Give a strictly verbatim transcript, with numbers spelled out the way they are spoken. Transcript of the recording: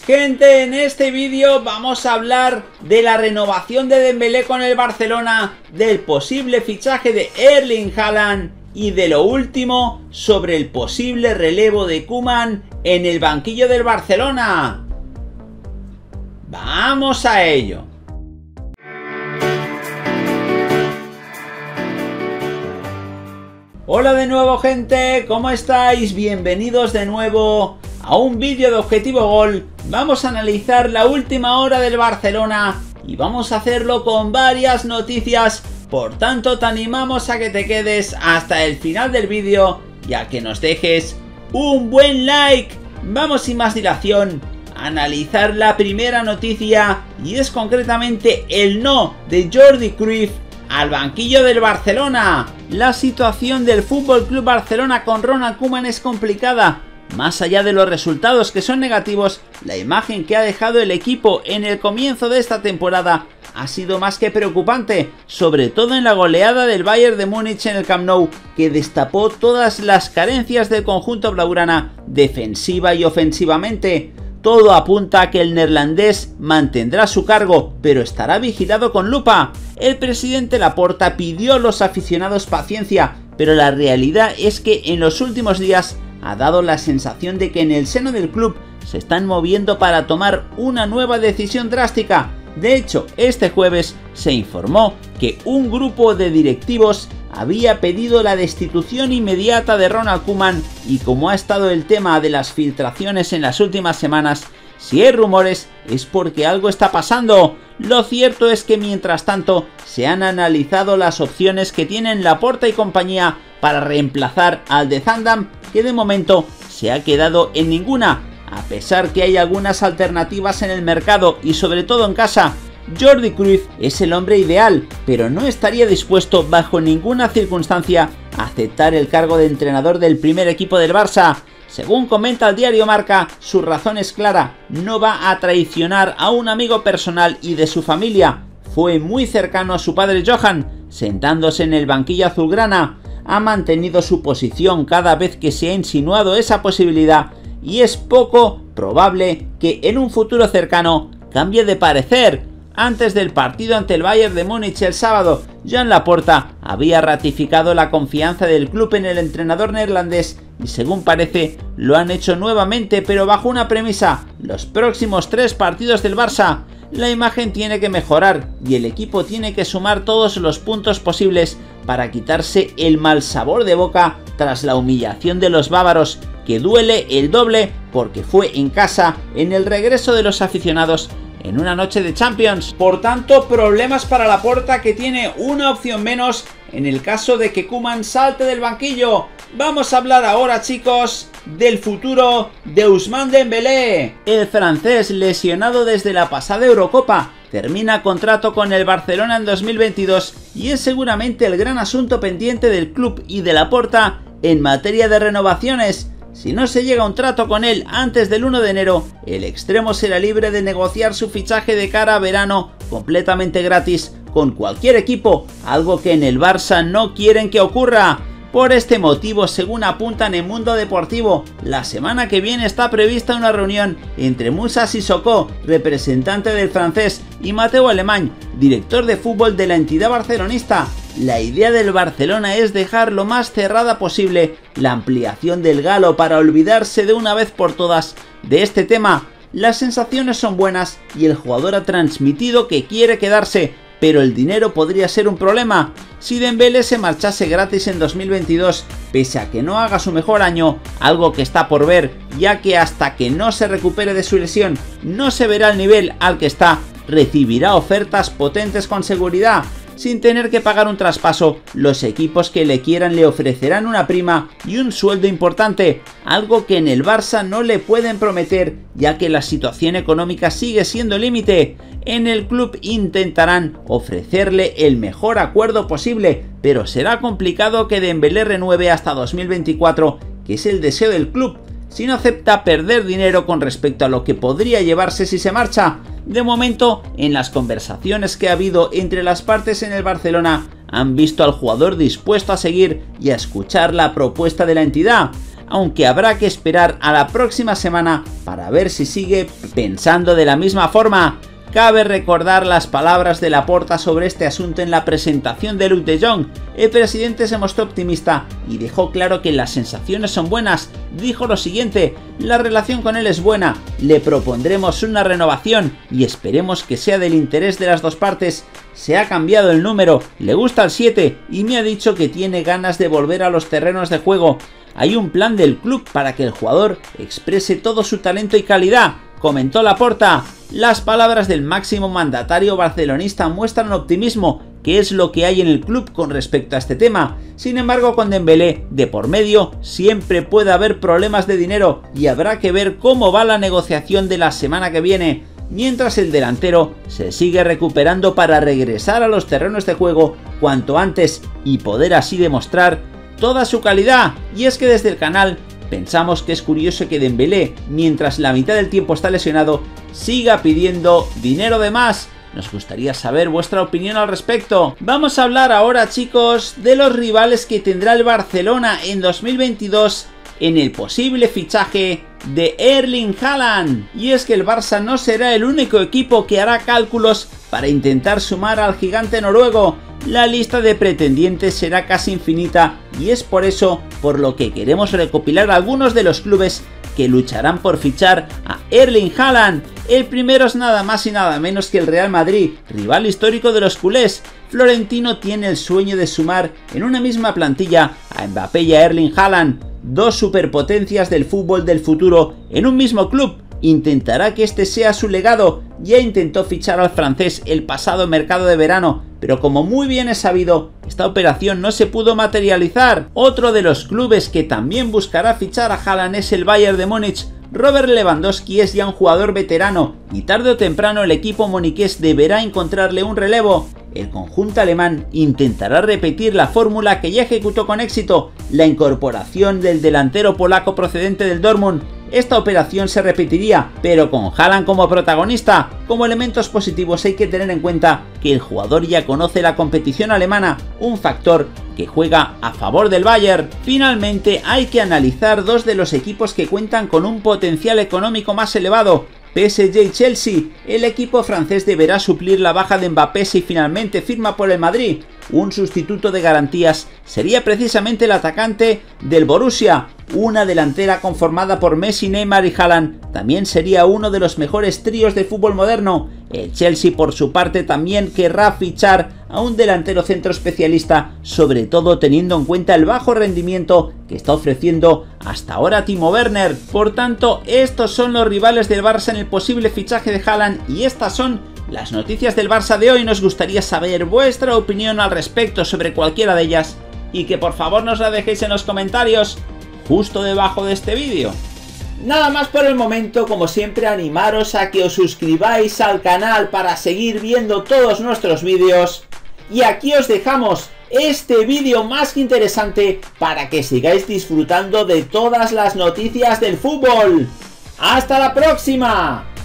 Gente, en este vídeo vamos a hablar de la renovación de Dembélé con el Barcelona, del posible fichaje de Erling Haaland y de lo último sobre el posible relevo de Koeman en el banquillo del Barcelona. ¡Vamos a ello! Hola de nuevo, gente, ¿cómo estáis? Bienvenidos de nuevo a un vídeo de Objetivo Gol. Vamos a analizar la última hora del Barcelona y vamos a hacerlo con varias noticias. Por tanto, te animamos a que te quedes hasta el final del vídeo y a que nos dejes un buen like. Vamos sin más dilación a analizar la primera noticia, y es concretamente el no de Jordi Cruyff al banquillo del Barcelona. La situación del F C Barcelona con Ronald Koeman es complicada. Más allá de los resultados, que son negativos, la imagen que ha dejado el equipo en el comienzo de esta temporada ha sido más que preocupante, sobre todo en la goleada del Bayern de Múnich en el Camp Nou, que destapó todas las carencias del conjunto blaugrana, defensiva y ofensivamente. Todo apunta a que el neerlandés mantendrá su cargo, pero estará vigilado con lupa. El presidente Laporta pidió a los aficionados paciencia, pero la realidad es que en los últimos días ha dado la sensación de que en el seno del club se están moviendo para tomar una nueva decisión drástica. De hecho, este jueves se informó que un grupo de directivos había pedido la destitución inmediata de Ronald Koeman, y como ha estado el tema de las filtraciones en las últimas semanas, si hay rumores es porque algo está pasando. Lo cierto es que mientras tanto se han analizado las opciones que tienen Laporta y compañía para reemplazar al de Zandam, que de momento se ha quedado en ninguna. A pesar que hay algunas alternativas en el mercado y sobre todo en casa, Jordi Cruyff es el hombre ideal, pero no estaría dispuesto bajo ninguna circunstancia a aceptar el cargo de entrenador del primer equipo del Barça. Según comenta el diario Marca, su razón es clara: no va a traicionar a un amigo personal y de su familia. Fue muy cercano a su padre Johan, sentándose en el banquillo azulgrana. Ha mantenido su posición cada vez que se ha insinuado esa posibilidad, y es poco probable que en un futuro cercano cambie de parecer. Antes del partido ante el Bayern de Múnich el sábado, Joan Laporta había ratificado la confianza del club en el entrenador neerlandés, y según parece lo han hecho nuevamente, pero bajo una premisa: los próximos tres partidos del Barça. La imagen tiene que mejorar y el equipo tiene que sumar todos los puntos posibles para quitarse el mal sabor de boca tras la humillación de los bávaros, que duele el doble porque fue en casa, en el regreso de los aficionados en una noche de Champions. Por tanto, problemas para Laporta, que tiene una opción menos en el caso de que Koeman salte del banquillo. Vamos a hablar ahora, chicos, del futuro de Ousmane Dembélé. El francés, lesionado desde la pasada Eurocopa, termina contrato con el Barcelona en dos mil veintidós y es seguramente el gran asunto pendiente del club y de Laporta en materia de renovaciones. Si no se llega a un trato con él antes del uno de enero, el extremo será libre de negociar su fichaje de cara a verano completamente gratis con cualquier equipo, algo que en el Barça no quieren que ocurra. Por este motivo, según apuntan en Mundo Deportivo, la semana que viene está prevista una reunión entre Moussa Sissoko, representante del francés, y Mateu Alemany, director de fútbol de la entidad barcelonista. La idea del Barcelona es dejar lo más cerrada posible la ampliación del galo para olvidarse de una vez por todas de este tema. Las sensaciones son buenas y el jugador ha transmitido que quiere quedarse, pero el dinero podría ser un problema. Si Dembélé se marchase gratis en dos mil veintidós, pese a que no haga su mejor año, algo que está por ver, ya que hasta que no se recupere de su lesión no se verá el nivel al que está, recibirá ofertas potentes con seguridad. Sin tener que pagar un traspaso, los equipos que le quieran le ofrecerán una prima y un sueldo importante, algo que en el Barça no le pueden prometer, ya que la situación económica sigue siendo límite. En el club intentarán ofrecerle el mejor acuerdo posible, pero será complicado que Dembélé renueve hasta dos mil veinticuatro, que es el deseo del club, si no acepta perder dinero con respecto a lo que podría llevarse si se marcha. De momento, en las conversaciones que ha habido entre las partes en el Barcelona, han visto al jugador dispuesto a seguir y a escuchar la propuesta de la entidad. aunque habrá que esperar a la próxima semana para ver si sigue pensando de la misma forma. Cabe recordar las palabras de Laporta sobre este asunto en la presentación de Luuk de Jong. El presidente se mostró optimista y dejó claro que las sensaciones son buenas. Dijo lo siguiente: la relación con él es buena, le propondremos una renovación y esperemos que sea del interés de las dos partes. Se ha cambiado el número, le gusta el siete y me ha dicho que tiene ganas de volver a los terrenos de juego. Hay un plan del club para que el jugador exprese todo su talento y calidad, comentó Laporta. Las palabras del máximo mandatario barcelonista muestran optimismo, que es lo que hay en el club con respecto a este tema. Sin embargo, con Dembélé de por medio, siempre puede haber problemas de dinero y habrá que ver cómo va la negociación de la semana que viene, mientras el delantero se sigue recuperando para regresar a los terrenos de juego cuanto antes y poder así demostrar toda su calidad. Y es que desde el canal pensamos que es curioso que Dembélé, mientras la mitad del tiempo está lesionado, siga pidiendo dinero de más. Nos gustaría saber vuestra opinión al respecto. Vamos a hablar ahora, chicos, de los rivales que tendrá el Barcelona en dos mil veintidós en el posible fichaje de Erling Haaland. Y es que el Barça no será el único equipo que hará cálculos para intentar sumar al gigante noruego. La lista de pretendientes será casi infinita y es por eso por lo que queremos recopilar algunos de los clubes que lucharán por fichar a Erling Haaland. El primero es nada más y nada menos que el Real Madrid, rival histórico de los culés. Florentino tiene el sueño de sumar en una misma plantilla a Mbappé y a Erling Haaland, dos superpotencias del fútbol del futuro en un mismo club. Intentará que este sea su legado. Ya intentó fichar al francés el pasado mercado de verano, pero como muy bien es sabido, esta operación no se pudo materializar. Otro de los clubes que también buscará fichar a Haaland es el Bayern de Múnich. Robert Lewandowski es ya un jugador veterano y tarde o temprano el equipo moniqués deberá encontrarle un relevo. El conjunto alemán intentará repetir la fórmula que ya ejecutó con éxito, la incorporación del delantero polaco procedente del Dortmund. Esta operación se repetiría, pero con Haaland como protagonista. Como elementos positivos hay que tener en cuenta que el jugador ya conoce la competición alemana, un factor que juega a favor del Bayern. Finalmente hay que analizar dos de los equipos que cuentan con un potencial económico más elevado: P S G y Chelsea. El equipo francés deberá suplir la baja de Mbappé si finalmente firma por el Madrid. Un sustituto de garantías sería precisamente el atacante del Borussia. Una delantera conformada por Messi, Neymar y Haaland también sería uno de los mejores tríos de fútbol moderno. El Chelsea por su parte también querrá fichar a un delantero centro especialista, sobre todo teniendo en cuenta el bajo rendimiento que está ofreciendo hasta ahora Timo Werner. Por tanto, estos son los rivales del Barça en el posible fichaje de Haaland y estas son las noticias del Barça de hoy. Nos gustaría saber vuestra opinión al respecto sobre cualquiera de ellas y que por favor nos la dejéis en los comentarios justo debajo de este vídeo. Nada más por el momento. Como siempre, animaros a que os suscribáis al canal para seguir viendo todos nuestros vídeos. Y aquí os dejamos este vídeo más que interesante para que sigáis disfrutando de todas las noticias del fútbol. ¡Hasta la próxima!